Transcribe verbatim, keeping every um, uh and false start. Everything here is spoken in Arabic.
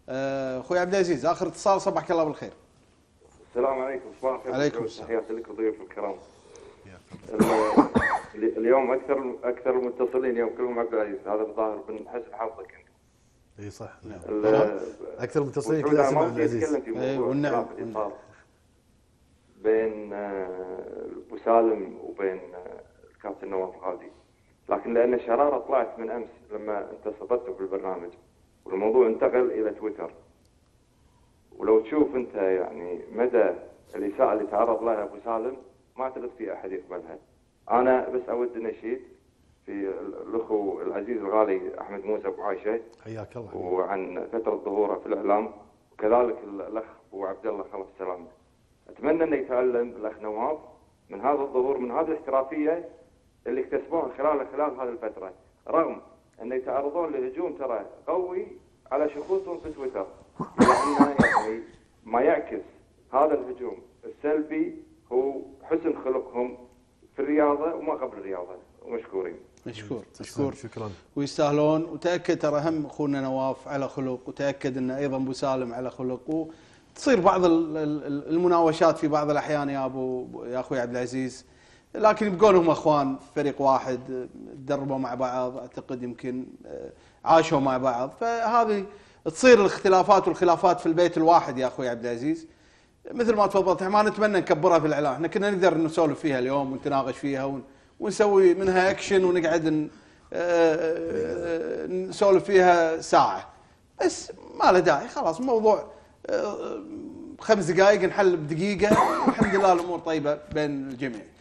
اخوي عبد العزيز اخر اتصال، صبحك الله بالخير. السلام عليكم. صباح الخير. عليكم السلام. تحياتي لك وضيوف الكرام. اليوم اكثر اكثر المتصلين اليوم كلهم عبد العزيز، هذا الظاهر من حسن حظك انت. اي صح. اكثر المتصلين كلهم اسمه عبد العزيز. اي والنعم. بين ابو سالم وبين الكابتن نواف غازي، لكن لان الشراره طلعت من امس لما انت صدرته في البرنامج والموضوع انتقل الى تويتر، ولو تشوف انت يعني مدى الاساءه اللي تعرض لها ابو سالم ما اعتقد في احد يقبلها. انا بس اود نشيد في الاخو العزيز الغالي احمد موسى ابو عايشه، حياك الله، وعن فتره ظهوره في الاعلام، وكذلك الاخ ابو عبد الله خلف السلام. اتمنى انه يتعلم الاخ نواف من هذا الظهور، من هذه الاحترافيه اللي اكتسبوها خلال خلال هذه الفتره، رغم انه يتعرضون لهجوم ترى قوي على شخوصهم في تويتر، لانه يعني ما يعكس هذا الهجوم السلبي هو حسن خلقهم في الرياضه وما قبل الرياضه، ومشكورين. مشكور مشكور شكرا. ويستاهلون، وتاكد ترى هم اخونا نواف على خلق، وتاكد ان ايضا ابو سالم على خلق، وتصير بعض المناوشات في بعض الاحيان يا ابو يا اخوي عبد العزيز، لكن يبقون هم اخوان فريق واحد، تدربوا مع بعض، اعتقد يمكن عاشوا مع بعض، فهذه تصير الاختلافات والخلافات في البيت الواحد يا اخوي عبد العزيز. مثل ما تفضلت، ما نتمنى نكبرها في الاعلام، احنا كنا نقدر نسولف فيها اليوم ونتناقش فيها ونسوي منها اكشن ونقعد نسولف فيها ساعه، بس ما له داعي، خلاص الموضوع خمس دقائق نحل بدقيقه، والحمد لله الامور طيبه بين الجميع.